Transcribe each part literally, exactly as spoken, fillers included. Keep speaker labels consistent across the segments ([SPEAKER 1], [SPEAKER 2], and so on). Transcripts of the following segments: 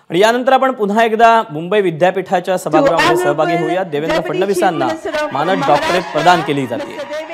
[SPEAKER 1] आणि यानंतर आपण पुन्हा एकदा मुंबई विद्यापीठाच्या सभागृहामध्ये सहभागी होऊया। देवेंद्र फडणवीसांना मानद डॉक्टरेट प्रदान केली जाते।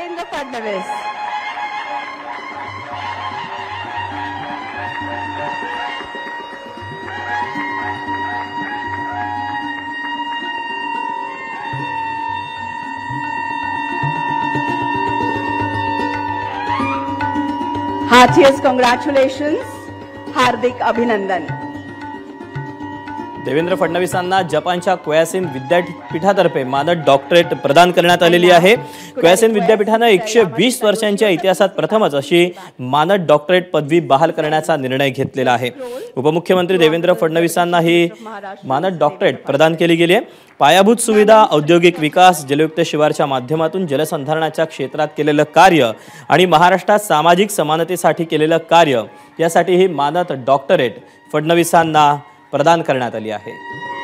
[SPEAKER 2] Heartiest congratulations, हार्दिक अभिनंदन।
[SPEAKER 1] देवेंद्र फडणवीसांना जपानच्या कोयासिन विद्यापीठातर्फे मानद डॉक्टरेट प्रदान करण्यात आलेली आहे। कोयासिन विद्यापीठाने एकशे वीस वर्षांच्या इतिहासात प्रथमच अशी मानद डॉक्टरेट पदवी बहाल करण्याचा निर्णय घेतलेला आहे। उपमुख्यमंत्री देवेंद्र फडणवीसांना ही मानद डॉक्टरेट प्रदान केली गेली आहे। पायाभूत सुविधा, औद्योगिक विकास, जलयुक्त शिवारच्या माध्यमातून जलसंधारणाच्या क्षेत्रात केलेलं कार्य आणि महाराष्ट्रात सामाजिक समानतेसाठी केलेलं कार्य यासाठी ही मानद डॉक्टरेट फडणवीसांना प्रदान करण्यात आली आहे।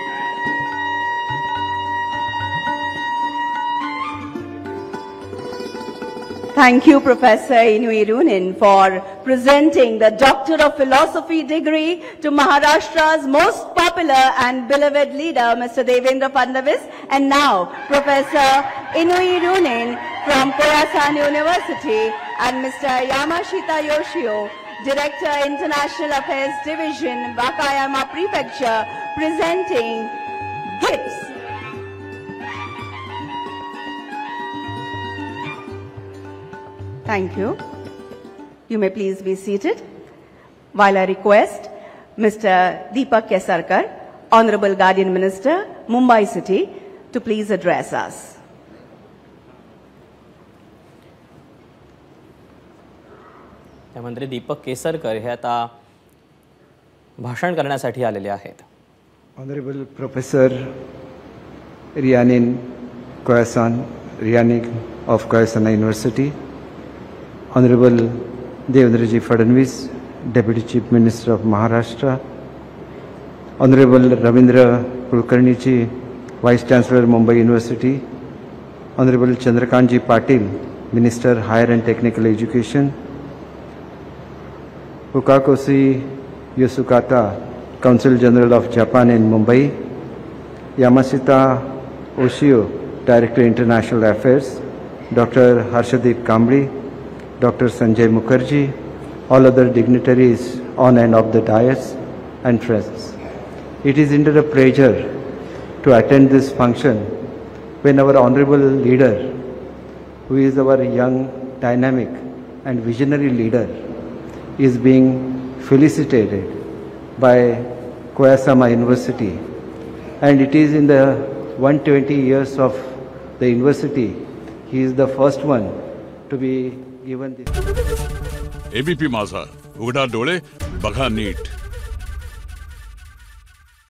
[SPEAKER 2] Thank you, Professor Inui Runin, for presenting the Doctor of Philosophy degree to Maharashtra's most popular and beloved leader, Mister Devendra Fadnavis. And now, Professor Inui Runin from Koyasan University and Mister Yamashita Yoshio, Director, International Affairs Division, Wakayama Prefecture, presenting gifts. Thank you. You may please be seated. While I request Mister Deepak Kesarkar, Honorable Guardian Minister, Mumbai City, to please address us.
[SPEAKER 1] मंत्री दीपक केसरकर हे आता भाषण करण्यासाठी आलेले आहेत।
[SPEAKER 3] Honorable Professor Ryanin Koyasan, Ryanin of Koyasan University, Honorable Devendraji Fadnavis, Deputy Chief Minister of Maharashtra, Honorable Ravindra Kulkarni ji, Vice Chancellor Mumbai University, Honorable Chandrakantji Patil, Minister Higher and Technical Education, Fukakoshi Yosukata, Consul General of Japan in Mumbai, Yamashita Oshio, Director International Affairs, Doctor Harshadeep Kambli, Doctor Sanjay Mukherjee, all other dignitaries on and off the dais and friends. It is indeed a pleasure to attend this function when our honorable leader, who is our young, dynamic and visionary leader, is being felicitated by Koyasama University, and it is in the one hundred twenty years of the university, he is the first one to be given this.
[SPEAKER 4] ABP Majha, उघडा डोळे बघा NEET.